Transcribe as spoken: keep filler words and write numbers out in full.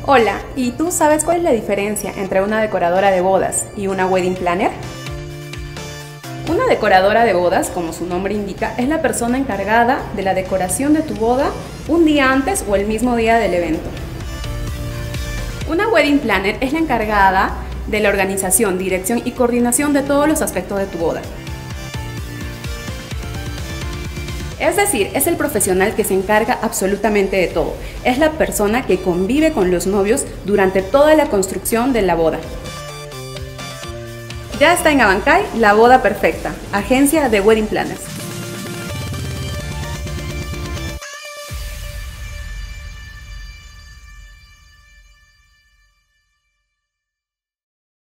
Hola, ¿y tú sabes cuál es la diferencia entre una decoradora de bodas y una wedding planner? Una decoradora de bodas, como su nombre indica, es la persona encargada de la decoración de tu boda un día antes o el mismo día del evento. Una wedding planner es la encargada de la organización, dirección y coordinación de todos los aspectos de tu boda. Es decir, es el profesional que se encarga absolutamente de todo. Es la persona que convive con los novios durante toda la construcción de la boda. Ya está en Abancay, la boda perfecta, agencia de wedding planners.